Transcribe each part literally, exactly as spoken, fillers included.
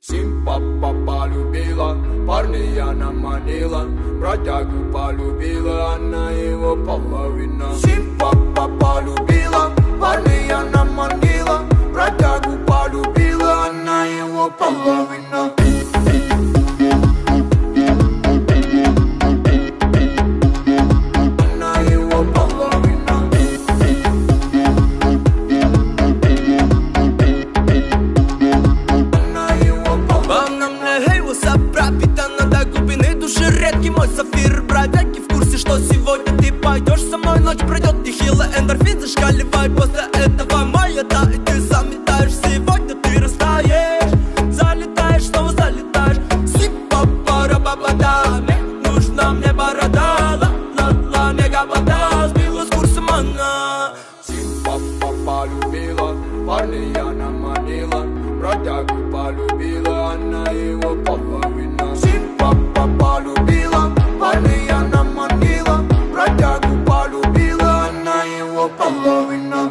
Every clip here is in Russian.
Симпапа полюбила, парня она манила, бродягу полюбила, она его половина. Симпапа полюбила, парня она манила, бродягу полюбила, она его половина. Мой сафир, бродяги в курсе, что сегодня ты пойдешь со мной. Ночь пройдет нехило, эндорфин зашкаливай. После этого моя, да, и ты заметаешь. Сегодня ты растаешь, залетаешь, снова залетаешь. Сипа-пара-ба-ба-да, нужна мне борода. Ла-ла-ла, мега вода, сбила с курса она. Симпапа полюбила, парня она манила, бродягу полюбила, она его половина. Симпапа полюбила, парня она манила, бродягу полюбила, она его половина.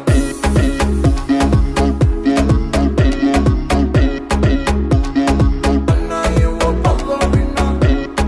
Она его половина.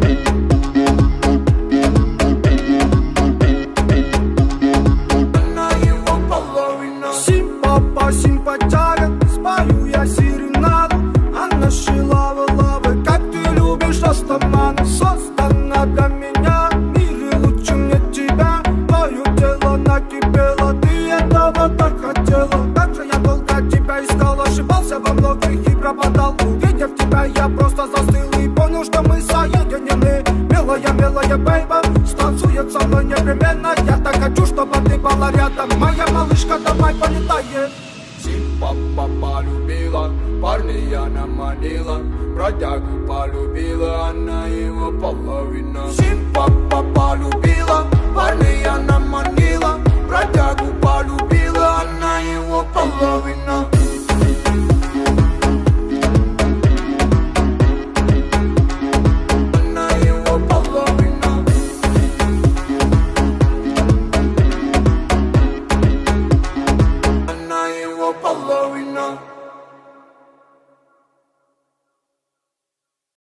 Она его половина. Симпапа, симпатяга, спою я серенаду. Она шила лавы, как ты любишь, остамана. Создана для меня, в мире лучше мне тебя. Твое тело накипело, ты этого так хотела. Как же я долго тебя искал, ошибался во многих и пропадал. Увидев тебя, я просто застыл и понял, что мы соединены. Милая, милая бейба, станцует со мной непременно. Я так хочу, чтобы ты была рядом. Моя малышка домой полетает. Симпапа полюбила, парня она манила, бродягу полюбила, она его половина. Симпапа полюбила, парня она